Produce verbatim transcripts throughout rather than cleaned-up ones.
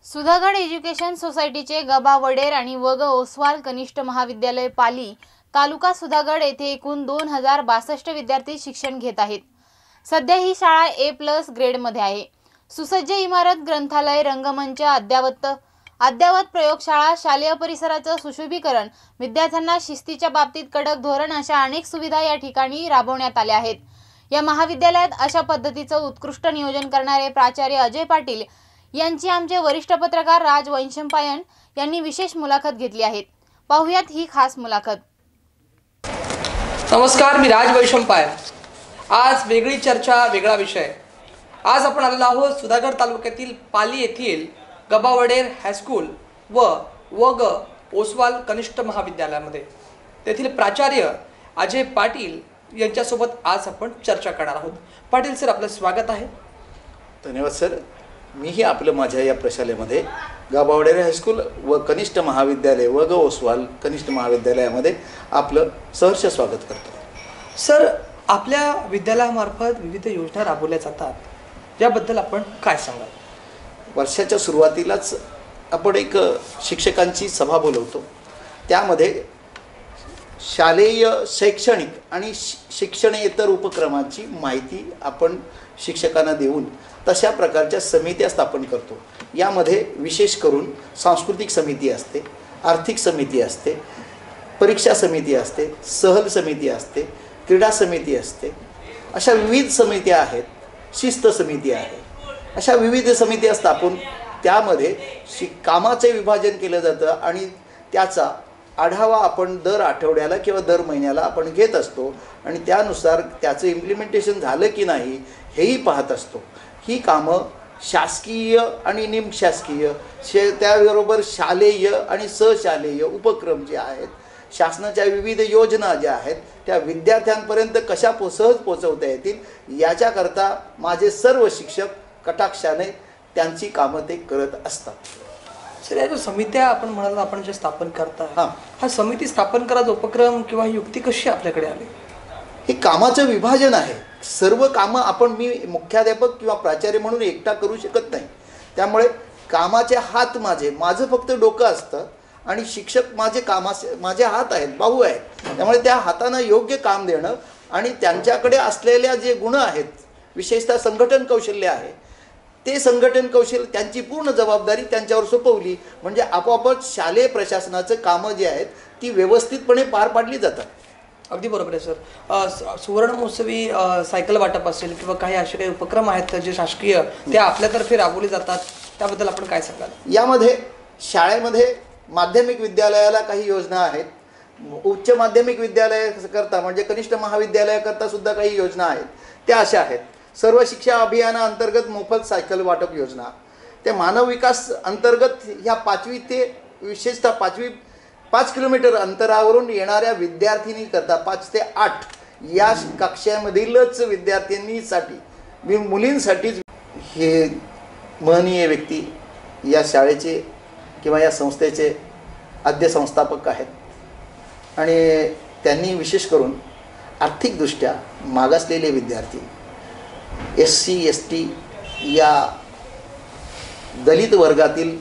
Sudhagad education सोसायटीचे गबा वडेर आणि वग ओसवाल कनिष्ठ महाविद्यालय पाली तालुका सुधागड येथे एकूण दोन हजार बासष्ट विद्यार्थी शिक्षण घेत आहेत। सध्या ही शाळा ए प्लस ग्रेडमध्ये आहे। सुसज्ज इमारत, ग्रंथालय, रंगमंच, अद्यावत अद्यावत प्रयोगशाळा, शालेय परिसराचं सुशोभीकरण, विद्यार्थ्यांना शिस्तीच्या बाबतीत कडक धोरण अशा अनेक सुविधा या ठिकाणी राबवण्यात आल्या आहेत। या महाविद्यालयात अशा पद्धतीचं उत्कृष्ट नियोजन करणारे प्राचार्य अजय पाटील यांची आमचे वरिष्ठ पत्रकार राज वैशंपायन यांनी विशेष मुलाखत घेतली आहे। पाहुयात ही खास मुलाखत। नमस्कार, मी राज वैशंपायन। आज वेगळी चर्चा, वेगळा विषय। आज आपण आलेलो आहोत सुधागड तालुक्यातील पाली येथील गबा वडेर हायस्कूल व वग ओसवाल कनिष्ठ महाविद्यालयामध्ये तेथील प्राचार्य अजय पाटील यांच्यासोबत आज आपण चर्चा करणार आहोत। पाटील सर, आपलं स्वागत आहे। धन्यवाद सर। मीही आपलं माझ्या या प्रशालेमध्ये गबा वडेर हायस्कूल व कनिष्ठ महाविद्यालय वग ओसवाल कनिष्ठ महाविद्यालयामध्ये आपलं सहर्ष स्वागत करतो। सर, आपल्या विद्यालयामार्फत विविध योजना राबवल्या जातात, याबद्दल आपण काय सांगाल? वर्षाच्या सुरुवातीलाच आपण एक शिक्षकांची सभा बोलवतो। त्यामध्ये शालेय शैक्षणिक आणि शिक्षणेतर उपक्रमांची माहिती आपण शिक्षकांना देऊन तशा प्रकारच्या समित्या स्थापन करतो। यामध्ये विशेष करून सांस्कृतिक समिती असते, आर्थिक समिती असते, परीक्षा समिती असते, सहल समिती असते, क्रीडा समिती असते, अशा विविध समित्या आहेत, शिस्त समिती आहे। अशा विविध समित्या स्थापून त्यामध्ये शि कामाचे विभाजन केलं जातं आणि त्याचा आढावा आपण दर आठवड्याला किंवा दर महिन्याला आपण घेत असतो आणि त्यानुसार त्याचं इम्प्लिमेंटेशन झालं की नाही हेही पाहत असतो। ही कामं शासकीय आणि निमशासकीय शे त्याबरोबर शालेय आणि सशालेय उपक्रम जे आहेत, शासनाच्या विविध योजना ज्या आहेत त्या विद्यार्थ्यांपर्यंत कशा पो सहज पोचवता येतील याच्याकरता माझे सर्व शिक्षक कटाक्षाने त्यांची कामं ते करत असतात। सर, या जो समित्या आपण म्हणाला आपण जे स्थापन करता, हां हा समिती स्थापन करायचा उपक्रम किंवा ही युक्ती कशी आपल्याकडे आली? हे कामाचं विभाजन आहे। सर्व कामं आपण मी मुख्याध्यापक किंवा प्राचार्य म्हणून एकटा करू शकत नाही। त्यामुळे कामाचे हात माझे माझं फक्त डोकं असतं आणि शिक्षक माझे कामा माझे हात आहेत, बाहू आहेत। त्यामुळे त्या हातांना योग्य काम देणं आणि त्यांच्याकडे असलेल्या जे गुण आहेत, विशेषतः संघटन कौशल्य आहे, ते संघटन कौशल्य त्यांची पूर्ण जबाबदारी त्यांच्यावर सोपवली म्हणजे आपोआपच शालेय प्रशासनाचं कामं जी आहेत ती व्यवस्थितपणे पार पाडली जातात। अगदी बरोबर आहे सर। सुवर्ण महोत्सवी सायकल वाटप असेल किंवा काही असे काही उपक्रम आहेत जे शासकीय ते आपल्यातर्फे राबवले जातात, त्याबद्दल आपण काय सांगाल? यामध्ये शाळेमध्ये माध्यमिक विद्यालयाला काही योजना आहेत, उच्च माध्यमिक विद्यालयाकरता म्हणजे कनिष्ठ महाविद्यालयाकरता सुद्धा काही योजना आहेत। त्या अशा आहेत: सर्व शिक्षा अभियानाअंतर्गत मोफत सायकल वाटप योजना, ते मानव विकास अंतर्गत ह्या पाचवी ते विशेषतः पाचवी पाच किलोमीटर अंतरावरून येणाऱ्या विद्यार्थिनी करता पाच ते आठ या कक्षामधीलच विद्यार्थिनीसाठी मुलींसाठीच हे महनीय व्यक्ती या शाळेचे किंवा या संस्थेचे आद्य संस्थापक आहेत आणि त्यांनी विशेष करून आर्थिकदृष्ट्या मागासलेले विद्यार्थी, एस सी एस टी या दलित वर्गातील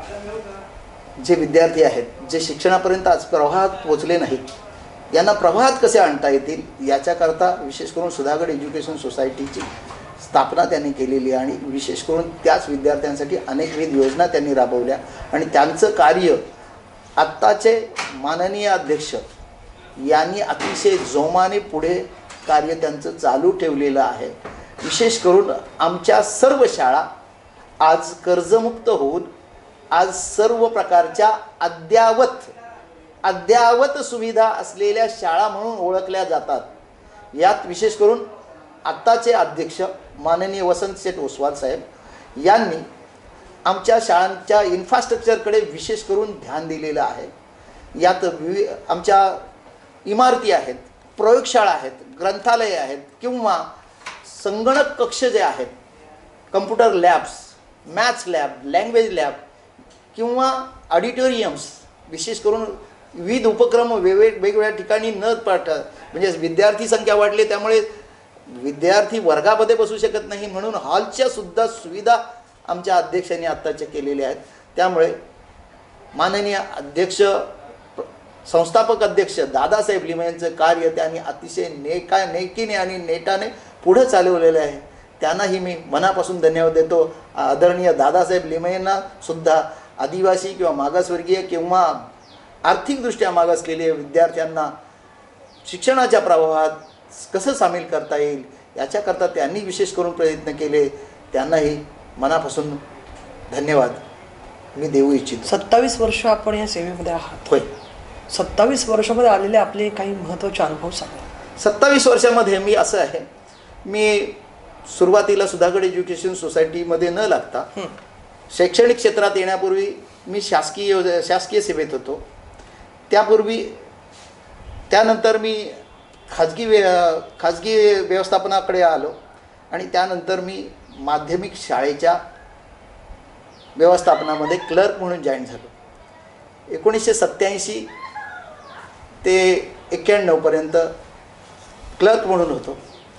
जे विद्यार्थी आहेत, जे शिक्षणापर्यंत आज प्रवाहात पोचले नाहीत, यांना प्रवाहात कसे आणता येतील याच्याकरता विशेष करून सुधागड एज्युकेशन सोसायटीची स्थापना त्यांनी केलेली आणि विशेष करून त्याच विद्यार्थ्यांसाठी अनेकविध योजना त्यांनी राबवल्या आणि त्यांचं कार्य आत्ताचे माननीय अध्यक्ष यांनी अतिशय जोमाने पुढे कार्य त्यांचं चालू ठेवलेलं आहे। विशेष करून आमच्या सर्व शाळा आज कर्जमुक्त होऊन आज सर्व प्रकारच्या अद्यावत अद्यावत सुविधा असलेल्या शाळा म्हणून ओळखल्या जातात। यात विशेष करून आत्ताचे अध्यक्ष माननीय वसंत शेठ ओसवाल साहेब यांनी आमच्या शाळांच्या इन्फ्रास्ट्रक्चरकडे विशेष करून ध्यान दिलेलं आहे। यात विवि आमच्या इमारती आहेत, प्रयोगशाळा आहेत, ग्रंथालय आहेत किंवा संगणक कक्ष जे आहेत, computer labs, maths lab, language lab किंवा ऑडिटोरियम्स, विशेष करून विविध उपक्रम वेगवेग वेगवेगळ्या ठिकाणी न पाठ म्हणजे विद्यार्थी संख्या वाढली त्यामुळे विद्यार्थी वर्गामध्ये बसू शकत नाही म्हणून हॉलच्या सुद्धा सुविधा आमच्या अध्यक्षांनी आत्ताचे केलेले आहेत. त्यामुळे माननीय अध्यक्ष संस्थापक अध्यक्ष दादासाहेब लिमये यांचं कार्य त्यांनी अतिशय नेका नेकीने आणि नेटाने पुढे चालवलेलं आहे. त्यांनाही मी मनापासून धन्यवाद देतो. आदरणीय दादासाहेब लिमयेंना सुद्धा आदिवासी किंवा मागासवर्गीय किंवा आर्थिकदृष्ट्या मागासलेल्या विद्यार्थ्यांना शिक्षणाच्या प्रवाहात कसं सामील करता येईल याच्याकरता त्यांनी विशेष करून प्रयत्न केले. त्यांनाही मनापासून धन्यवाद मी देऊ इच्छितो. सत्तावीस वर्ष आपण या सेवेमध्ये आहात. होय. सत्तावीस वर्षामध्ये आलेले आपले काही महत्त्वाचे अनुभव सांगा. सत्तावीस वर्षामध्ये मी असं आहे, मी सुरुवातीला सुधागड एज्युकेशन सोसायटीमध्ये न लागता शैक्षणिक क्षेत्रात येण्यापूर्वी मी शासकीय शासकीय सेवेत होतो. त्यापूर्वी त्यानंतर मी खाजगी वे खाजगी व्यवस्थापनाकडे आलो आणि त्यानंतर मी माध्यमिक शाळेच्या व्यवस्थापनामध्ये क्लर्क म्हणून जॉईन झालो. एकोणीसशे सत्त्याऐंशी ते एक्क्याण्णवपर्यंत क्लर्क म्हणून होतो.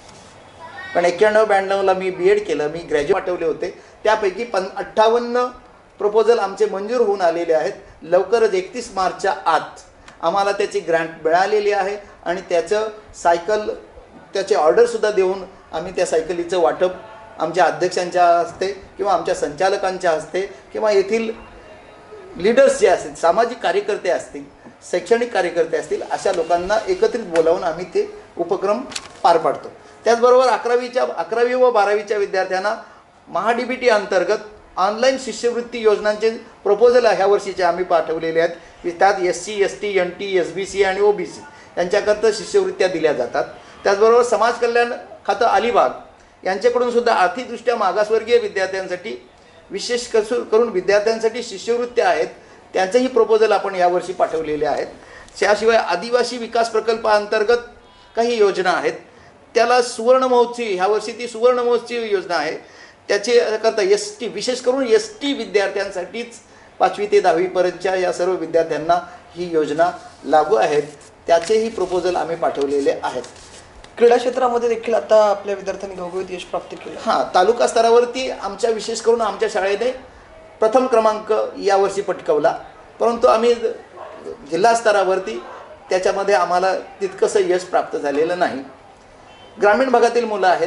पण एक्क्याण्णव ब्याण्णवला मी बी एड केलं. मी ग्रॅज्युएट पाठवले होते. त्यापैकी पन अठ्ठावन्न प्रपोजल आमचे मंजूर होऊन आलेले आहेत. लवकरच एकतीस मार्चच्या आत आम्हाला त्याची ग्रँट मिळालेली आहे आणि त्याचं सायकल त्याचे ऑर्डरसुद्धा देऊन आम्ही त्या सायकलीचं वाटप आमच्या अध्यक्षांच्या हस्ते किंवा आमच्या संचालकांच्या हस्ते किंवा येथील लीडर्स जे असतील, सामाजिक कार्यकर्ते असतील, शैक्षणिक कार्यकर्ते असतील, अशा लोकांना एकत्रित बोलावून आम्ही ते उपक्रम पार पाडतो. त्याचबरोबर अकरावीच्या अकरावी व बारावीच्या विद्यार्थ्यांना महा डी बी टी अंतर्गत ऑनलाईन शिष्यवृत्ती योजनांचे प्रपोजल ह्या वर्षीचे आम्ही पाठवलेले आहेत. त्यात S C S T N T S B C आणि ओ बी सी यांच्याकरता शिष्यवृत्त्या दिल्या जातात. त्याचबरोबर समाज कल्याण खातं अलिबाग यांच्याकडून सुद्धा आर्थिकदृष्ट्या मागासवर्गीय विद्यार्थ्यांसाठी विशेष कसू करून विद्यार्थ्यांसाठी शिष्यवृत्त्या आहेत. त्यांचेही प्रपोजल आपण यावर्षी पाठवलेले आहेत. त्याशिवाय आदिवासी विकास प्रकल्पाअंतर्गत काही योजना आहेत. त्याला सुवर्ण महोत्सवी ह्या वर्षी ती सुवर्ण महोत्सवी योजना आहे. त्याचे करता एस टी विशेष करून एस टी विद्यार्थ्यांसाठीच पाचवी ते दहावीपर्यंतच्या या सर्व विद्यार्थ्यांना ही योजना लागू आहेत. त्याचेही प्रपोजल आम्ही पाठवलेले आहेत. क्रीडा क्षेत्रामध्ये देखील आता आपल्या विद्यार्थ्यांनी घवघवीत यश प्राप्त केलं. हां, तालुका स्तरावरती आमच्या विशेष करून आमच्या शाळेने प्रथम क्रमांक यावर्षी पटकावला. परंतु आम्ही जिल्हा स्तरावरती त्याच्यामध्ये आम्हाला तितकंसं यश प्राप्त झालेलं नाही. ग्रामीण भागातील मुलं आहेत,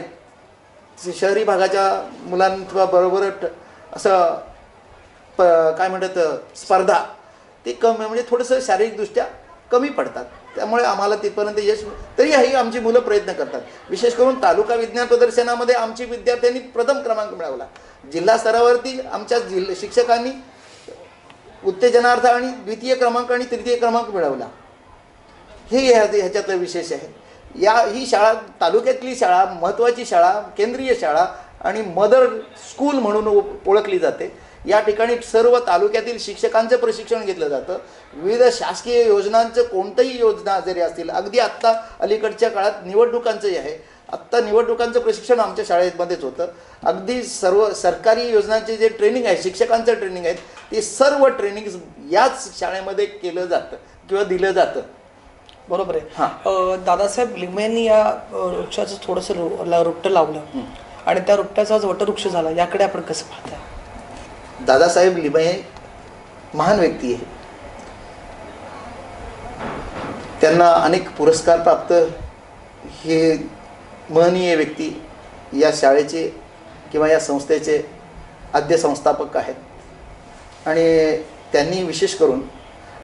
शहरी भागाच्या मुलांबरोबर असं प काय म्हणतात स्पर्धा ते कमी म्हणजे थोडंसं शारीरिकदृष्ट्या कमी पडतात. त्यामुळे आम्हाला तिथपर्यंत यश तरीही आमची मुलं प्रयत्न करतात. विशेष करून तालुका विज्ञान प्रदर्शनामध्ये आमची विद्यार्थ्यांनी प्रथम क्रमांक मिळवला. जिल्हा स्तरावरती आमच्या जिल्हा शिक्षकांनी उत्तेजनार्थ आणि द्वितीय क्रमांक आणि तृतीय क्रमांक मिळवला. हे ह्या ह्याच्यातलं विशेष आहे. या ही शाळा तालुक्यातली शाळा, महत्त्वाची शाळा, केंद्रीय शाळा आणि मदर स्कूल म्हणून ओळखली जाते. या ठिकाणी सर्व तालुक्यातील शिक्षकांचं प्रशिक्षण घेतलं जातं. विविध शासकीय योजनांचं कोणतंही योजना जरी असतील, अगदी आत्ता अलीकडच्या काळात निवडणुकांचंही आहे, आत्ता निवडणुकांचं प्रशिक्षण आमच्या शाळेमध्येच होतं. अगदी सर्व सरकारी योजनांचे जे ट्रेनिंग आहे, शिक्षकांचं ट्रेनिंग आहे, ते सर्व ट्रेनिंग याच शाळेमध्ये केलं जातं किंवा दिलं जातं. बरोबर आहे. हां, दादासाहेब लिमयेंनी या वृक्षाचं थोडंसं रो रोपटं लावलं आणि त्या रोपट्याचा आज वटवृक्ष झाला. याकडे आपण कसं पाहता? दादासाहेब लिमये महान व्यक्ती आहे. त्यांना अनेक पुरस्कार प्राप्त हे महनीय व्यक्ती या शाळेचे किंवा या संस्थेचे आद्य संस्थापक आहेत आणि त्यांनी विशेष करून